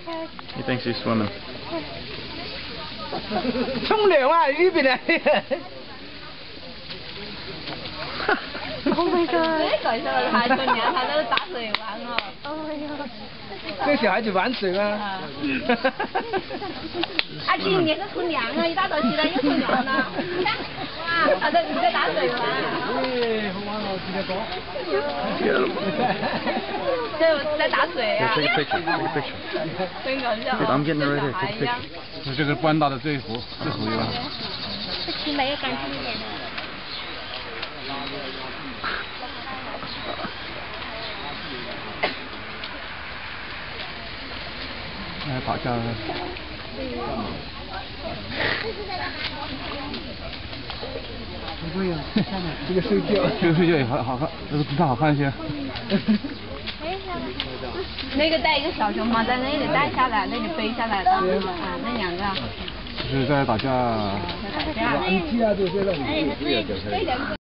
He thinks he's swimming. 冲凉啊，呢邊啊。 Oh my god！ 这个小孩冲凉，他都打水玩哦。 Oh my god！ 这小孩子玩水吗？ 阿金，你是冲凉啊！一大早起来又冲凉了。哇，他在打水玩。 哎，好玩哦，直接講。 就在打水啊。 Take a picture. Take a picture. 真搞笑。 I'm getting ready to 小孩 take 一 a 样。 picture. 这个班大的这幅有。 这起码要干净一点的。 哎，打架了。 不会啊，这个睡觉。 这个睡觉也好看，这个姿态好看一些。 那个带一个小熊猫在那里带下来，那里飞下来的啊，那两个。 就是在打架。 在打架。 玩具啊，这些让你。